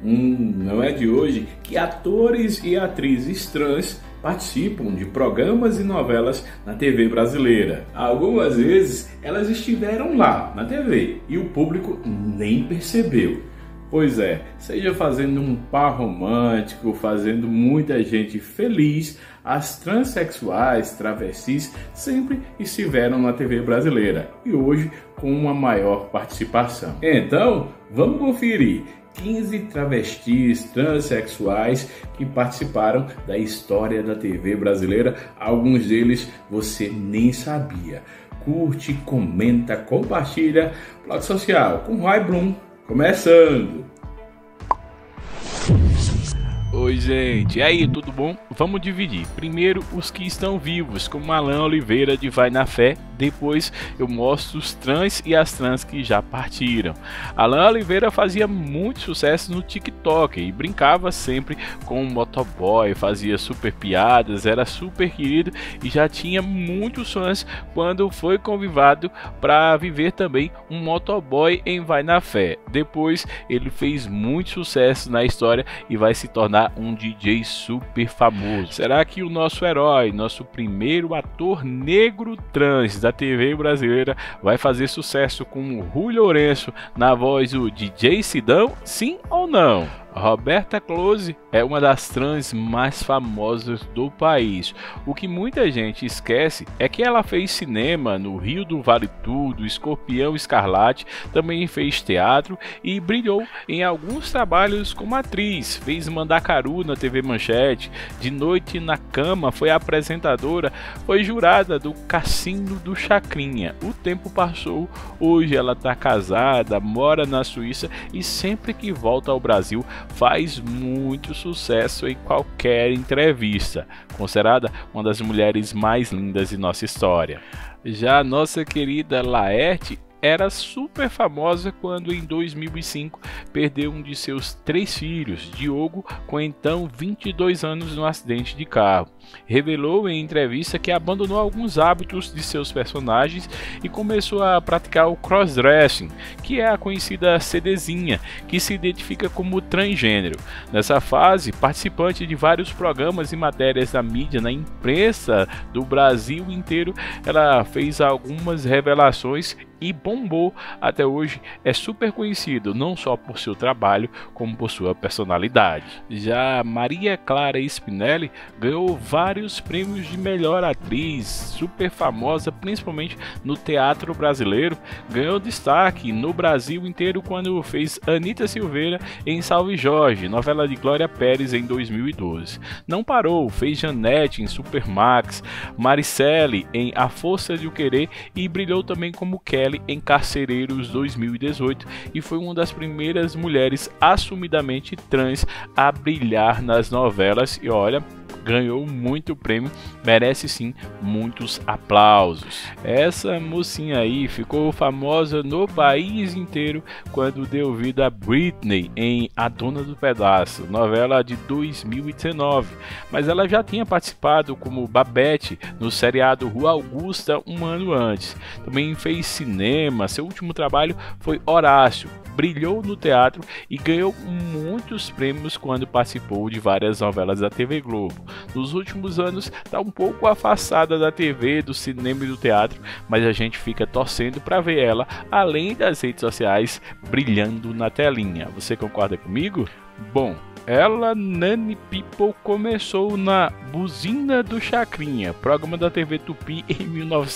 Não é de hoje que atores e atrizes trans participam de programas e novelas na TV brasileira. Algumas vezes elas estiveram lá na TV e o público nem percebeu. Pois é, seja fazendo um par romântico, fazendo muita gente feliz, as transexuais, travestis sempre estiveram na TV brasileira e hoje com uma maior participação. Então, vamos conferir 15 travestis transexuais que participaram da história da TV brasileira. Alguns deles você nem sabia. Curte, comenta, compartilha. Blog Social com Roy Bloom. Começando! Oi gente, e aí, tudo bom? Vamos dividir. Primeiro os que estão vivos, como Alan Oliveira de Vai na Fé. Depois eu mostro os trans e as trans que já partiram. Alan Oliveira fazia muito sucesso no TikTok e brincava sempre com o motoboy, fazia super piadas, era super querido e já tinha muitos fãs quando foi convidado para viver também um motoboy em Vai na Fé. Depois ele fez muito sucesso na história e vai se tornar um DJ super famoso. Será que o nosso herói, nosso primeiro ator negro trans da TV brasileira, vai fazer sucesso com o Rui Lourenço na voz do DJ Sidão? Sim ou não? Roberta Close é uma das trans mais famosas do país. O que muita gente esquece é que ela fez cinema no Rio do Vale Tudo, Escorpião Escarlate, também fez teatro e brilhou em alguns trabalhos como atriz. Fez Mandacaru na TV Manchete, De Noite na Cama, foi apresentadora, foi jurada do Cassino do Chacrinha. O tempo passou, hoje ela está casada, mora na Suíça e sempre que volta ao Brasil faz muito sucesso em qualquer entrevista, considerada uma das mulheres mais lindas de nossa história. Já a nossa querida Laerte era super famosa quando em 2005 perdeu um de seus 3 filhos, Diogo, com então 22 anos no acidente de carro. Revelou em entrevista que abandonou alguns hábitos de seus personagens e começou a praticar o crossdressing, que é a conhecida CDzinha, que se identifica como transgênero. Nessa fase, participante de vários programas e matérias da mídia, na imprensa do Brasil inteiro, ela fez algumas revelações e bombou. Até hoje é super conhecido não só por seu trabalho como por sua personalidade. Já Maria Clara Spinelli ganhou vários prêmios de melhor atriz, super famosa principalmente no teatro brasileiro, ganhou destaque no Brasil inteiro quando fez Anitta Silveira em Salve Jorge, novela de Glória Pérez em 2012. Não parou, fez Janete em Supermax, Maricele em A Força de o Querer e brilhou também como Kelly em Carcereiros 2018 e foi uma das primeiras mulheres assumidamente trans a brilhar nas novelas e olha, ganhou muito prêmio, merece sim muitos aplausos. Essa mocinha aí ficou famosa no país inteiro quando deu vida a Britney em A Dona do Pedaço, novela de 2019, mas ela já tinha participado como Babette no seriado Rua Augusta um ano antes. Também fez cinema, seu último trabalho foi Horácio, brilhou no teatro e ganhou muitos prêmios quando participou de várias novelas da TV Globo. Nos últimos anos está um pouco afastada da TV, do cinema e do teatro, mas a gente fica torcendo para ver ela, além das redes sociais, brilhando na telinha. Você concorda comigo? Bom, ela, Nani People, começou na Buzina do Chacrinha, programa da TV Tupi em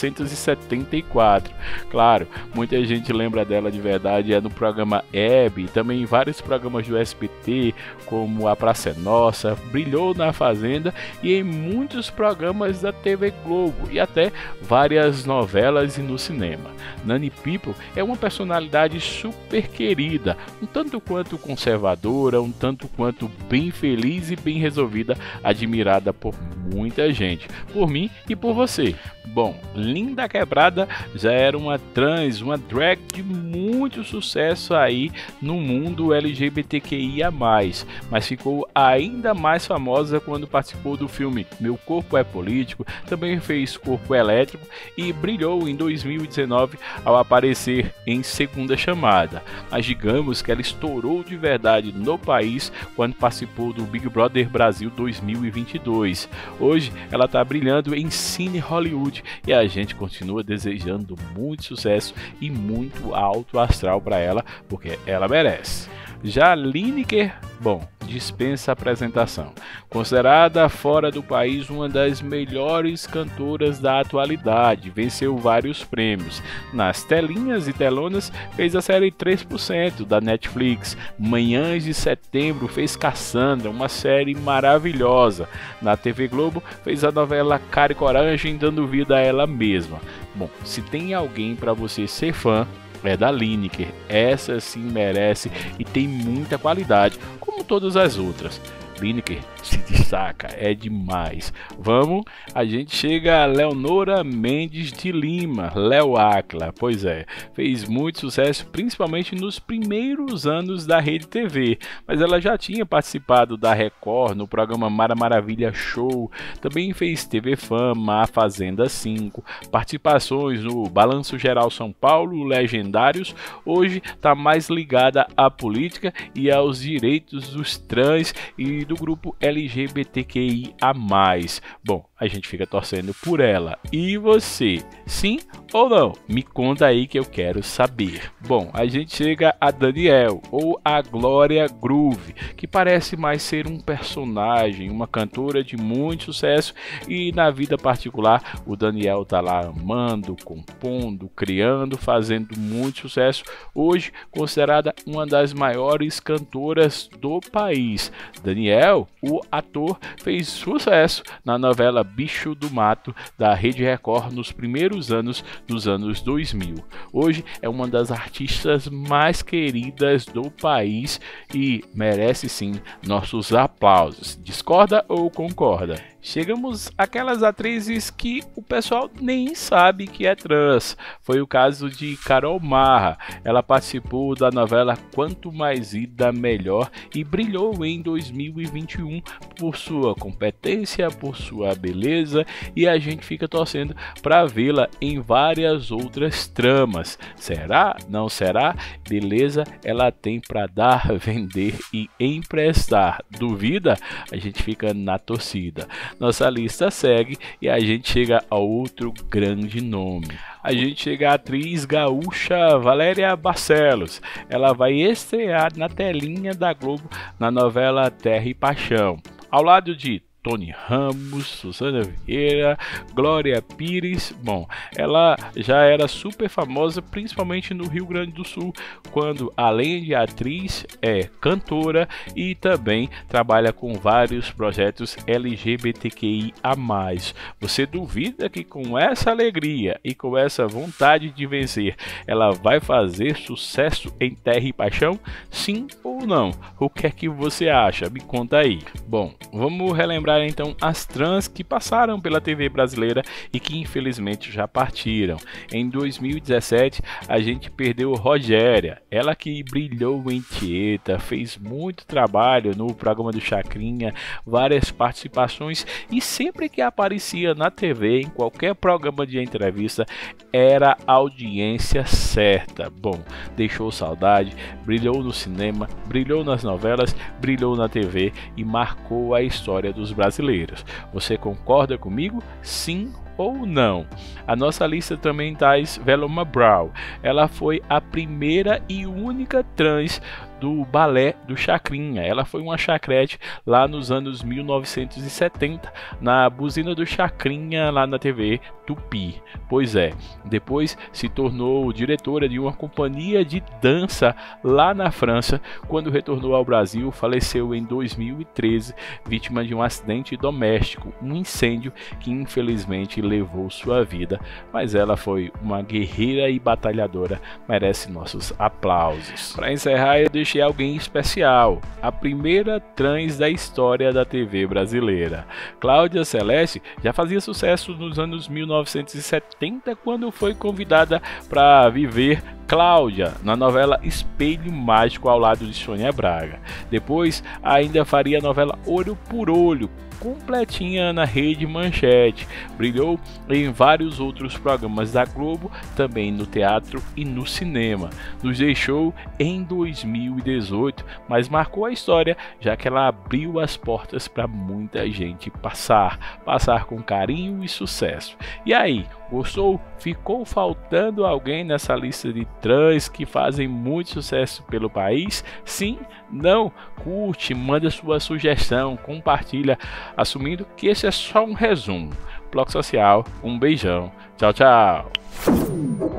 1974. Claro, muita gente lembra dela de verdade, é no programa Hebe, também em vários programas do SBT, como A Praça é Nossa, brilhou na Fazenda e em muitos programas da TV Globo e até várias novelas e no cinema. Nani People é uma personalidade super querida, um tanto quanto conservadora, um tanto quanto enquanto bem feliz e bem resolvida, admirada por muita gente, por mim e por você. Bom, Linda Quebrada já era uma trans, uma drag de muito sucesso aí no mundo LGBTQIA+, mas ficou ainda mais famosa quando participou do filme Meu Corpo é Político, também fez Corpo Elétrico e brilhou em 2019 ao aparecer em Segunda Chamada. Mas digamos que ela estourou de verdade no país quando participou do Big Brother Brasil 2022. Hoje ela está brilhando em Cine Hollywood e a gente continua desejando muito sucesso e muito alto astral para ela, porque ela merece. Já Lineker, bom, dispensa apresentação. Considerada fora do país uma das melhores cantoras da atualidade, venceu vários prêmios. Nas telinhas e telonas fez a série 3% da Netflix. Manhãs de Setembro fez Cassandra, uma série maravilhosa. Na TV Globo fez a novela Cara e Coragem, dando vida a ela mesma. Bom, se tem alguém para você ser fã, é da Lineker. Essa sim merece e tem muita qualidade, como todas as outras. Lineker se destaca, é demais. Vamos, a gente chega a Leonora Mendes de Lima, Léo Aquila. Pois é, fez muito sucesso, principalmente nos primeiros anos da Rede TV, mas ela já tinha participado da Record no programa Mara Maravilha Show, também fez TV Fama, A Fazenda 5, participações no Balanço Geral São Paulo, Legendários. Hoje está mais ligada à política e aos direitos dos trans e do grupo LGBTQIA+. Bom, a gente fica torcendo por ela. E você? Sim ou não? Me conta aí que eu quero saber. Bom, a gente chega a Daniel, ou a Glória Groove, que parece mais ser um personagem, uma cantora de muito sucesso, e na vida particular o Daniel tá lá amando, compondo, criando, fazendo muito sucesso. Hoje considerada uma das maiores cantoras do país. Daniel, o ator, fez sucesso na novela Bicho do Mato da Rede Record nos primeiros anos dos anos 2000. Hoje é uma das artistas mais queridas do país e merece sim nossos aplausos. Discorda ou concorda? Chegamos àquelas atrizes que o pessoal nem sabe que é trans. Foi o caso de Carol Marra. Ela participou da novela Quanto Mais Ida Melhor e brilhou em 2021 por sua competência, por sua beleza, e a gente fica torcendo para vê-la em várias outras tramas. Será? Não será? Beleza, ela tem para dar, vender e emprestar. Duvida? A gente fica na torcida. Nossa lista segue e a gente chega a outro grande nome. A gente chega à atriz gaúcha Valéria Barcelos. Ela vai estrear na telinha da Globo na novela Terra e Paixão, ao lado de Tony Ramos, Susana Vieira, Glória Pires. Bom, ela já era super famosa, principalmente no Rio Grande do Sul, quando além de atriz, é cantora e também trabalha com vários projetos LGBTQIA+. Você duvida que com essa alegria e com essa vontade de vencer, ela vai fazer sucesso em Terra e Paixão? Sim ou não? O que é que você acha? Me conta aí. Bom, vamos relembrar então as trans que passaram pela TV brasileira e que infelizmente já partiram. Em 2017 a gente perdeu Rogéria, ela que brilhou em Tieta, fez muito trabalho no programa do Chacrinha, várias participações e sempre que aparecia na TV, em qualquer programa de entrevista, era audiência certa. Bom, deixou saudade, brilhou no cinema, brilhou nas novelas, brilhou na TV e marcou a história dos brasileiros. Você concorda comigo? Sim ou não? A nossa lista também traz Velma Brown. Ela foi a primeira e única trans do balé do Chacrinha. Ela foi uma chacrete lá nos anos 1970 na buzina do Chacrinha lá na TV Tupi. Pois é, depois se tornou diretora de uma companhia de dança lá na França. Quando retornou ao Brasil, faleceu em 2013, vítima de um acidente doméstico, um incêndio que infelizmente levou sua vida, mas ela foi uma guerreira e batalhadora, merece nossos aplausos. Para encerrar, eu deixo hoje é alguém especial, a primeira trans da história da TV brasileira. Cláudia Celeste já fazia sucesso nos anos 1970 quando foi convidada para viver Cláudia na novela Espelho Mágico ao lado de Sônia Braga. Depois ainda faria a novela Olho por Olho, completinha na Rede Manchete. Brilhou em vários outros programas da Globo, também no teatro e no cinema. Nos deixou em 2018, mas marcou a história, já que ela abriu as portas para muita gente passar com carinho e sucesso. E aí, gostou? Ficou faltando alguém nessa lista de trans que fazem muito sucesso pelo país? Sim? Não? Curte, manda sua sugestão, compartilha, assumindo que esse é só um resumo. Bloco Social, um beijão. Tchau, tchau.